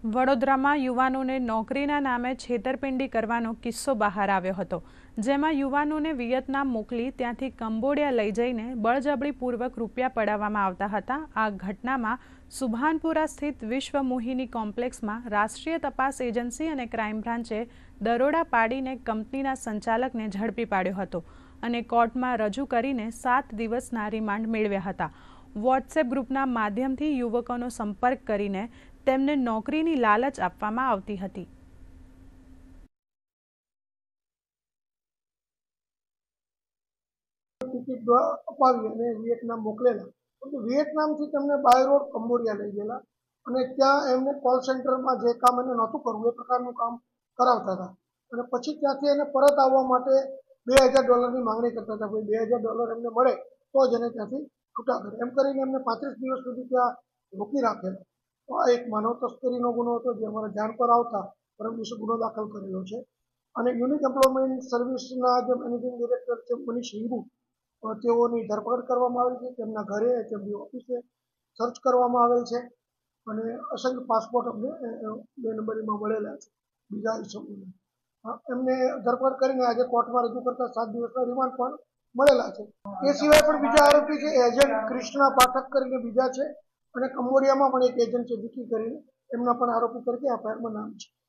વડોદરામાં યુવાનોને નોકરીના નામે છેતરપિંડી કરવાનો કિસ્સો બહાર આવ્યો હતો, જેમાં યુવાનોને વિયેતનામ મોકલી ત્યાંથી કંબોડિયા લઈ જઈને બળજબરીપૂર્વક રૂપિયા પડાવવામાં આવતા હતા। આ ઘટનામાં સુભાનપુરા સ્થિત વિશ્વ મોહિની કોમ્પ્લેક્સમાં રાષ્ટ્રીય તપાસ એજન્સી અને ક્રાઇમ બ્રાન્ચે દરોડા પાડીને કંપનીના સંચાલકને ઝડપી પાડ્યો હતો અને કોર્ટમાં રજૂ કરીને 7 દિવસના રિમાન્ડ મેળવ્યા હતા। વોટ્સએપ ગ્રુપના માધ્યમથી યુવકોનો સંપર્ક કરીને તેમને નોકરીની લાલચ આપવામાં આવતી હતી। ટિકિટ અપાવી અને વિયેતનામ મોકલેલા, પરંતુ વિયેતનામથી તેમને બાય રોડ કંબોડિયા લઈ ગયેલા અને ત્યાં એમને કોલ સેન્ટરમાં જે કામ એને નહોતું કરવું એ પ્રકારનું કામ કરાવતા હતા અને પછી ત્યાંથી એને પરત આવવા માટે $2000ની માંગણી કરતા હતા। કોઈ $2000 એમને મળે તો જ એને ત્યાંથી છૂટા કરે, એમ કરીને એમને 35 દિવસ સુધી ત્યાં રોકી રાખેલા। તો આ એક માનવ તસ્કરીનો ગુનો હતો જે અમારા ધ્યાન પર આવતા પરમ દિવસે ગુનો દાખલ કરેલો છે અને યુનિક એમ્પ્લોયમેન્ટ સર્વિસના જે મેનેજિંગ ડિરેક્ટર છે મનીષ હિંગુ, તેઓની ધરપકડ કરવામાં આવી છે। તેમના ઘરે, તેમની ઓફિસે સર્ચ કરવામાં આવેલ છે અને અસંખ્ય પાસપોર્ટ અમને 2 નંબરીમાં મળેલા છે બીજા ઇસમોને। એમને ધરપકડ કરીને આજે કોર્ટમાં રજૂ કરતા 7 દિવસના રિમાન્ડ પણ મળેલા છે। એ સિવાય પણ બીજા આરોપી છે એજન્ટ કૃષ્ણા પાઠક કરીને બીજા છે અને કંબોડિયામાં પણ એક એજન્ટ છે વિકી કરીને, એમના પણ આરોપી તરીકે એફઆઈઆરમાં નામ છે।